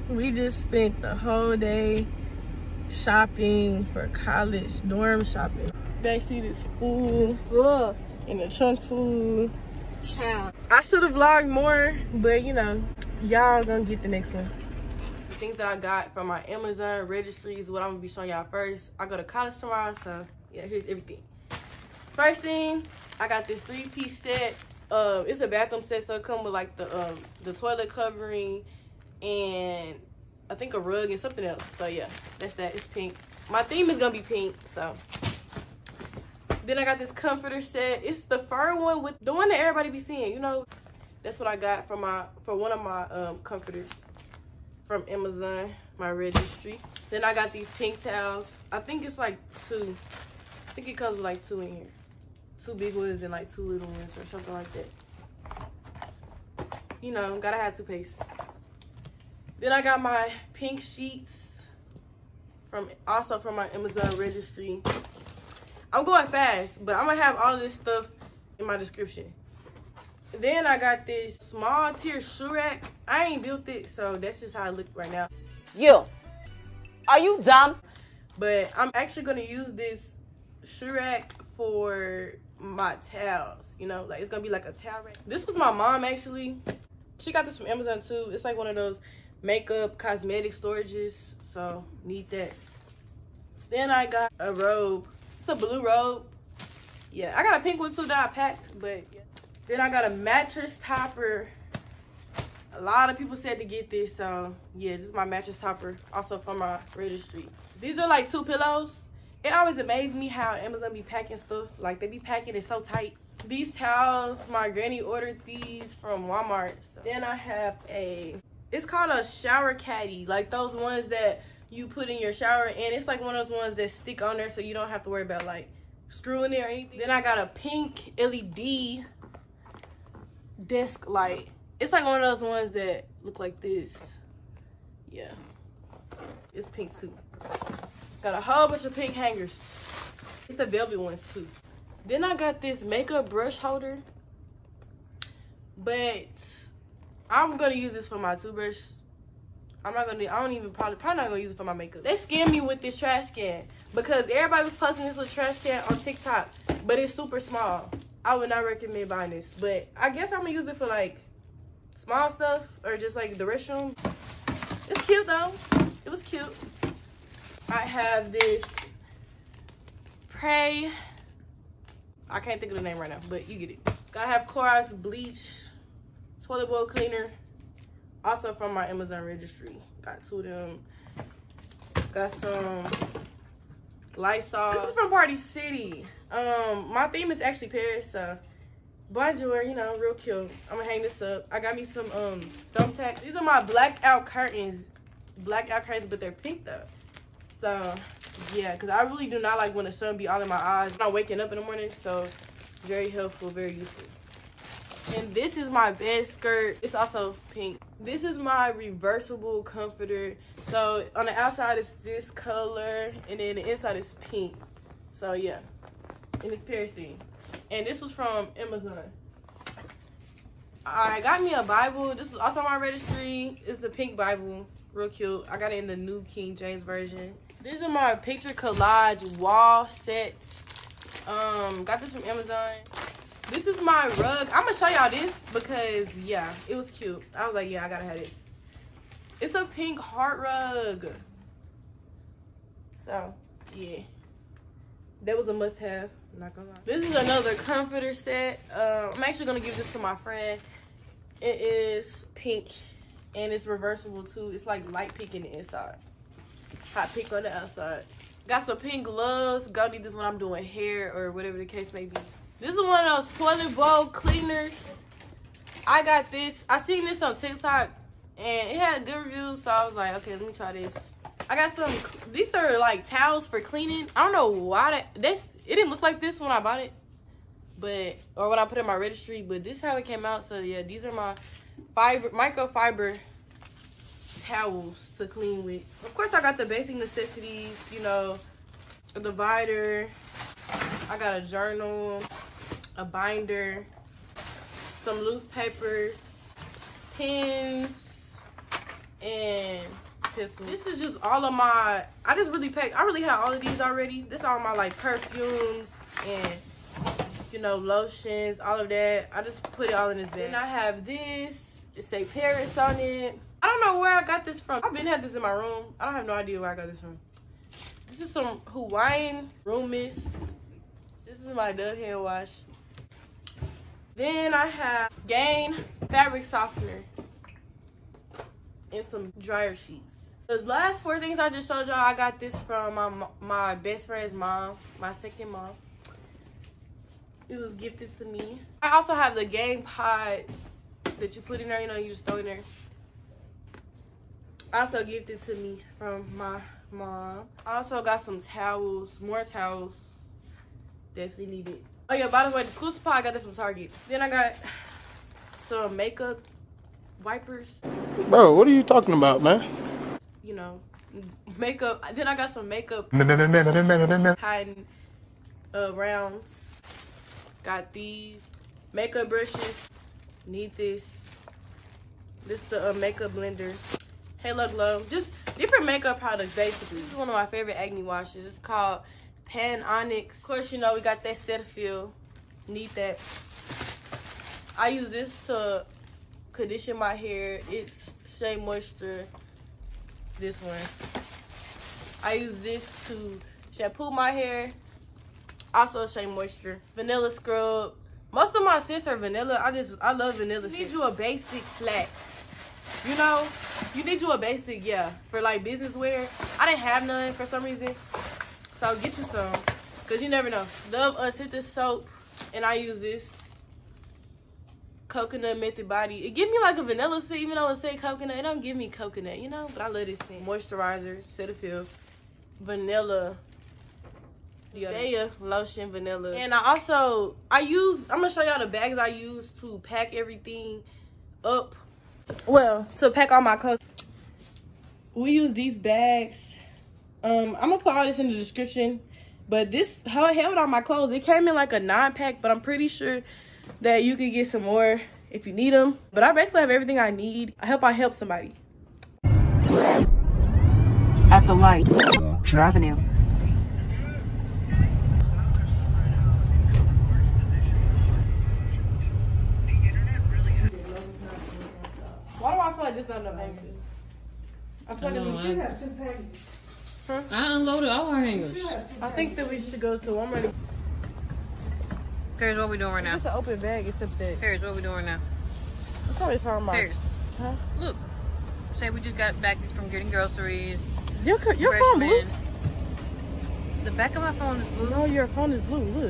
We just spent the whole day shopping for college, dorm shopping. They see this food. It's full. And the trunk food. Child. I should have vlogged more, but you know, y'all gonna get the next one. The things that I got from my Amazon registry is what I'm gonna be showing y'all first. I go to college tomorrow, so yeah, here's everything. First thing, I got this 3-piece set. It's a bathroom set, so it comes with like the toilet covering and I think a rug and something else. So yeah, that's that. It's pink. My theme is gonna be pink, so. Then I got this comforter set. It's the fur one with the one that everybody be seeing, you know. That's what I got for one of my comforters from Amazon, my registry. Then I got these pink towels. I think it's like 2. I think it comes with like 2 in here. 2 big ones and like 2 little ones or something like that. You know, gotta have toothpaste. Then I got my pink sheets also from my Amazon registry. I'm going fast, but I'm gonna have all this stuff in my description. Then I got this small tier shoe rack. I ain't built it, so that's just how it looks right now. Yo, are you dumb? But I'm actually gonna use this shoe rack for my towels. You know, like it's gonna be like a towel rack. This was my mom actually. She got this from Amazon too. It's like one of those makeup, cosmetic storages. So need that. Then I got a robe. It's a blue robe. Yeah, I got a pink one too that I packed, but yeah. Then I got a mattress topper. A lot of people said to get this, so yeah, this is my mattress topper, also from my registry. These are like 2 pillows. It always amazes me how Amazon be packing stuff. Like they be packing it so tight. These towels, my granny ordered these from Walmart. So. Then I have it's called a shower caddy. Like those ones that you put in your shower, and it's like one of those ones that stick on there so you don't have to worry about like screwing it or anything. Then I got a pink LED desk light. It's like one of those ones that look like this. Yeah, it's pink too. Got a whole bunch of pink hangers. It's the velvet ones too. Then I got this makeup brush holder, but I'm gonna use this for my toothbrush. probably not gonna use it for my makeup. They scammed me with this trash can because everybody was posting this little trash can on TikTok, but it's super small. I would not recommend buying this, but I guess I'm gonna use it for like small stuff or just like the restroom. It's cute though. It was cute. I have this Pray. I can't think of the name right now, but you get it. Gotta have Clorox bleach, toilet bowl cleaner, also from my Amazon registry. Got 2 of them. Got some Lysol. This is from Party City. My theme is actually Paris, so bonjour, you know, real cute. I'm gonna hang this up. I got me some thumbtacks. These are my blackout curtains. Blackout curtains, but they're pink though. So yeah, because I really do not like when the sun be all in my eyes. I'm not waking up in the morning, so very helpful, very useful. And this is my bed skirt. It's also pink. This is my reversible comforter. So on the outside it's this color, and then the inside is pink. So yeah, and it's Paris theme. And this was from Amazon. I got me a Bible. This is also on my registry. It's a pink Bible, real cute. I got it in the New King James Version. These are my picture collage wall sets. Got this from Amazon. This is my rug. I'm gonna show y'all this because yeah, it was cute. I was like, yeah, I gotta have this. It's a pink heart rug. So yeah, that was a must-have. I'm not gonna lie. This is another comforter set. I'm actually gonna give this to my friend. It is pink and it's reversible too. It's like light pink in the inside, hot pink on the outside. Got some pink gloves. Gonna need this when I'm doing hair or whatever the case may be. This is one of those toilet bowl cleaners. I got this. I seen this on TikTok and it had good reviews, so I was like, okay, let me try this. I got some. These are like towels for cleaning. I don't know why it didn't look like this when I bought it, or when I put it in my registry. But this is how it came out. So yeah, these are my microfiber towels to clean with. Of course, I got the basic necessities. You know, a divider. I got a journal, a binder, some loose papers, pens, and pencil. This is just all of my, I really have all of these already. This is all my like perfumes and, you know, lotions, all of that. I just put it all in this bag. And I have this, it say Paris on it. I don't know where I got this from. I've been had this in my room. I have no idea where I got this from. This is some Hawaiian room mist. This is my Dove hand wash. Then I have Gain fabric softener and some dryer sheets. The last 4 things I just showed y'all, I got this from my best friend's mom, my second mom. It was gifted to me. I also have the Gain pods that you put in there, you know, you just throw in there. Also gifted to me from my mom. I also got some towels, more towels. Definitely need it. Oh yeah, by the way, the school supply, I got that from Target. Then I got some makeup wipers. Bro, what are you talking about, man? You know, makeup. Then I got some makeup cotton rounds. Got these makeup brushes. Need this. This the makeup blender. Halo Glow. Just different makeup products, basically. This is one of my favorite acne washes. It's called Pan Onyx. Of course, you know, we got that Cetaphil. Need that. I use this to condition my hair. It's Shea Moisture. This one. I use this to shampoo my hair. Also Shea Moisture. Vanilla scrub. Most of my scents are vanilla. I love vanilla. You need you a basic flax. You know, you need you a basic, yeah, for like business wear. I didn't have none for some reason. So get you some, cause you never know. Dove Unscented soap, and I use this coconut method body. It give me like a vanilla scent, even though it say coconut. It don't give me coconut, you know. But I love this thing. Moisturizer, Cetaphil, vanilla, Shea lotion, vanilla. And I'm gonna show y'all the bags I use to pack everything up. Well, to pack all my clothes. We use these bags. I'm gonna put all this in the description, but this held all my clothes. It came in like a 9-pack, but I'm pretty sure that you can get some more if you need them. But I basically have everything I need. I hope I help somebody. At the light, Avenue. Why do I feel like this not enough hangers? I feel like we should have 10 packages. Huh? I unloaded all our hangers. I think that we should go to Walmart. Paris, what we doing right now? It's an open bag, except that. Paris, what we doing right now? I'm probably talking about. Paris, huh? Look. Say we just got back from getting groceries. Your phone blue? The back of my phone is blue. No, your phone is blue. Look.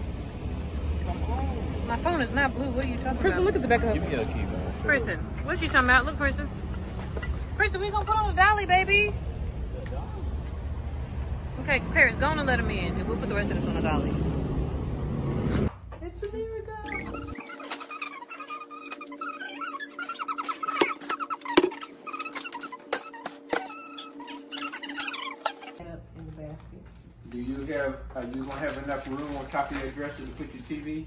My phone is not blue. What are you talking Kristen, about? look at the back of her Give me a key, man. Kristen, what you talking about? Look, Kristen. Kristen, we gonna put on the dolly, baby. Okay, Paris, go on and let him in, and we'll put the rest of this on the dolly. It's a miracle. In the basket. Do you have, are you gonna have enough room on top of your dresser to put your TV?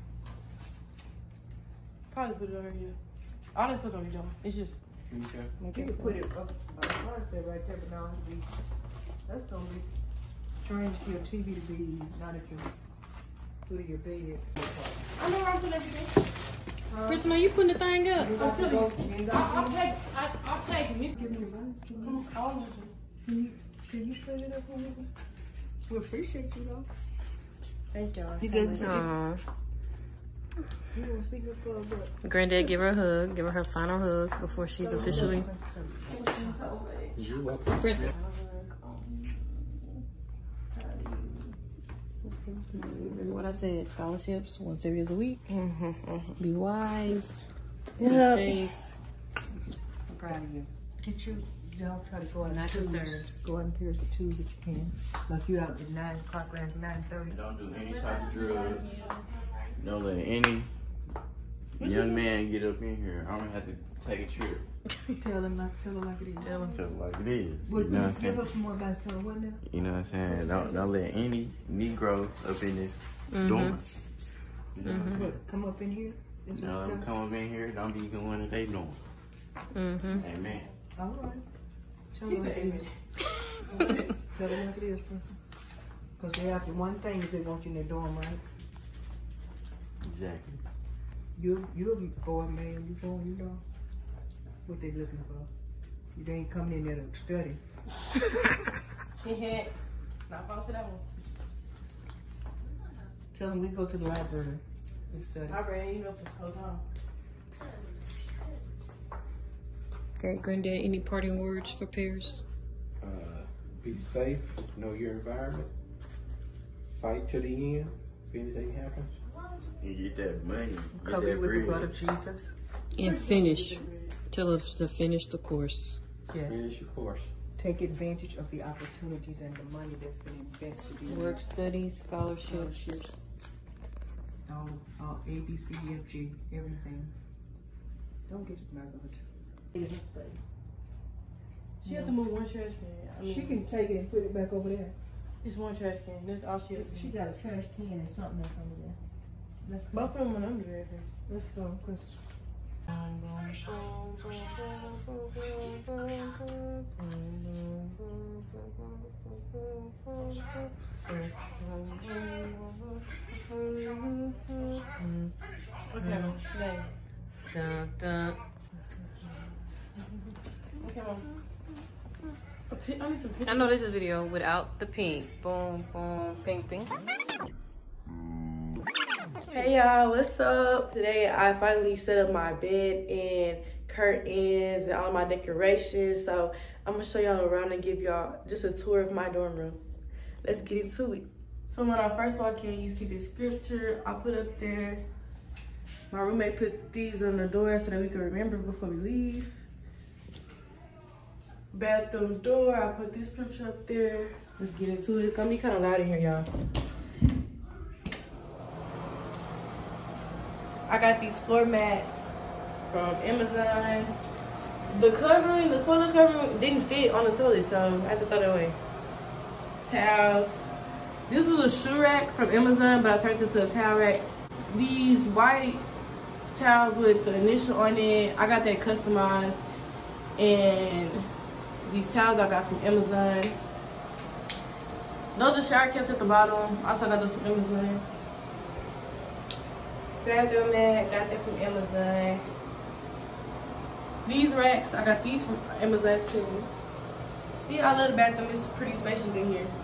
Probably put it over here. All this stuff don't be done. It's just. Okay. You can put it up, said right there, but now that's gonna be strange for your TV to be not at your foot of your bed. I know where I'm putting everything. Kristen, are you putting the thing up? I'll tell you. I'll take it. Give me your money. Can you put it up on me? We appreciate you though. Thank y'all. You gave me you want to speak up for what? Granddad, give her a hug. Give her her final hug before she's officially. Kristen. What I said, scholarships once every other week. Be wise. Be safe. I'm proud of you. Get you. Y'all try to go out. Not concerned. Go out and clear the tools if you can. Like you out at 9 o'clock, around 9:30. Don't do any type of drugs. Don't let any young man get up in here. I'm gonna have to take a trip. Tell them like it is. Tell him like it is. Well, You know what I'm give saying? us some more advice. Tell them what now? You know what I'm saying? Don't let any Negroes up in this dorm. You know, What, come up in here? That's you know, what let you them got? come up in here. Don't be going to they dorm. Amen. All right. Tell them like it is. Tell them like it is, Princess. Because they after one thing if they want you in their dorm, right? Exactly. You'll be bored, man. You go, you know what they looking for. You ain't coming in there to study. Not fall for that one. Tell them we go to the library and study. I read you up this whole time. Okay, Granddad, any parting words for Paris? Be safe, know your environment, fight to the end, if anything happens. You get that money. Get Cover that you with the bread. blood of Jesus. And finish. Tell us to finish the course. Yes. Finish your course. Take advantage of the opportunities and the money that's been invested in Work studies, scholarships. all A, B, C, D, F, G, everything. Don't get it, my God. In her space. She had to move one trash can. I mean, She can take it and put it back over there. It's one trash can. That's all she has to She do. got a trash can and something else under there. Let's go. Both of them are under there. Let's go, cause Okay, Mom. Dun, dun. Okay, Mom. I need some pictures. I know this is video without the pink. Boom, boom, pink, pink. Hey y'all, what's up? Today I finally set up my bed and curtains and all of my decorations. So I'm gonna show y'all around and give y'all just a tour of my dorm room. Let's get into it. So when I first walk in, you see the scripture I put up there. My roommate put these on the door so that we can remember before we leave. Bathroom door, I put this scripture up there. Let's get into it. It's gonna be kind of loud in here, y'all. I got these floor mats from Amazon. The covering, the toilet covering didn't fit on the toilet, so I had to throw that away. Towels. This was a shoe rack from Amazon, but I turned it into a towel rack. These white towels with the initial on it, I got that customized. And these towels I got from Amazon. Those are shower caps at the bottom. Also got those from Amazon. Bathroom mat, got that from Amazon. These racks, I got these from Amazon too. Yeah, I love the bathroom. It's pretty spacious in here.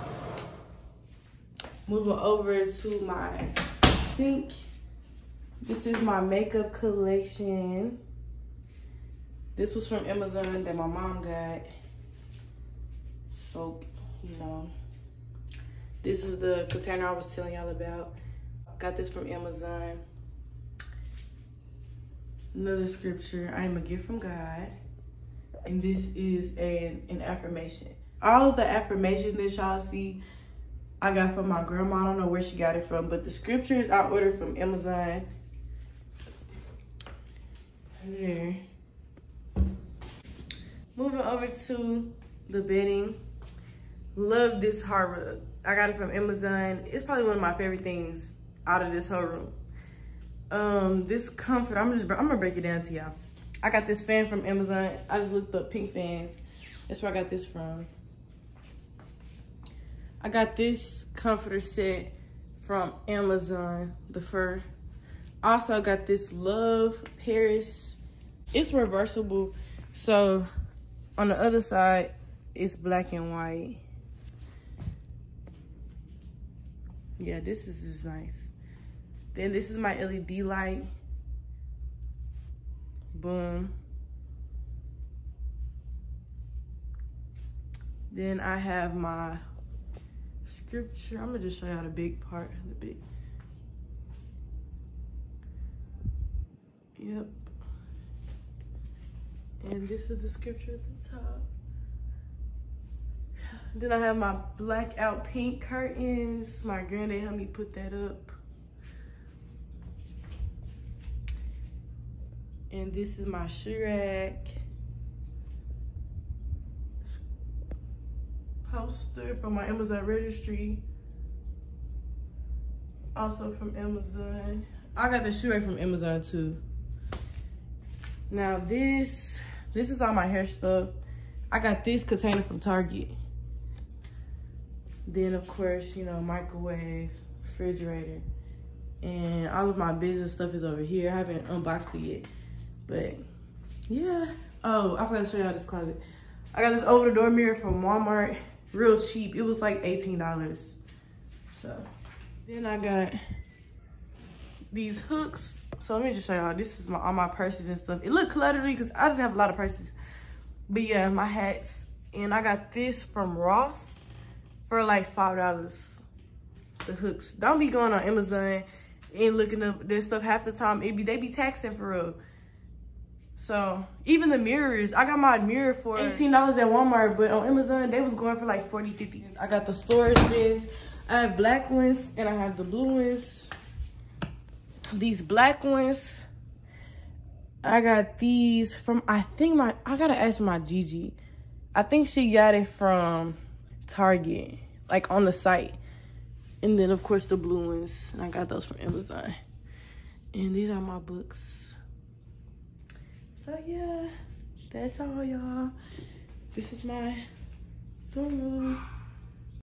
Moving over to my sink. This is my makeup collection. This was from Amazon that my mom got. Soap, you know. This is the container I was telling y'all about. Got this from Amazon. Another scripture, I am a gift from God. And this is an affirmation. All the affirmations that y'all see, I got from my grandma. I don't know where she got it from, but the scriptures I ordered from Amazon. Right there. Moving over to the bedding. Love this heart rug. I got it from Amazon. It's probably one of my favorite things out of this whole room. This comfort, I'm gonna break it down to y'all. I got this fan from Amazon. I just looked up pink fans. That's where I got this from. I got this comforter set from Amazon, the fur. Also got this Love Paris. It's reversible, so on the other side, it's black and white. Yeah, this is just nice. Then this is my LED light. Boom. Then I have my scripture. I'm gonna just show y'all the big part, the big. Yep. And this is the scripture at the top. Then I have my blackout pink curtains. My granddad helped me put that up. And this is my shoe rack. Poster from my Amazon registry. Also from Amazon. I got the shoe rack from Amazon too. Now this is all my hair stuff. I got this container from Target. Then, of course, you know, microwave, refrigerator. And all of my business stuff is over here. I haven't unboxed it yet. But, yeah. Oh, I forgot to show y'all this closet. I got this over-the-door mirror from Walmart. Real cheap. It was like $18. So, then I got these hooks. So, let me just show y'all. This is all my purses and stuff. It look cluttered because I just have a lot of purses. But, yeah, my hats. And I got this from Ross for like $5. The hooks. Don't be going on Amazon and looking up this stuff half the time. They be taxing for real. So even the mirrors, I got my mirror for $18 at Walmart, but on Amazon they was going for like 40, 50. I got the storage bins. I have black ones and I have the blue ones. These black ones, I got these from, I gotta ask my Gigi. I think she got it from Target, like on the site. And then of course the blue ones, and I got those from Amazon. And these are my books. So yeah, that's all y'all. This is my dorm room.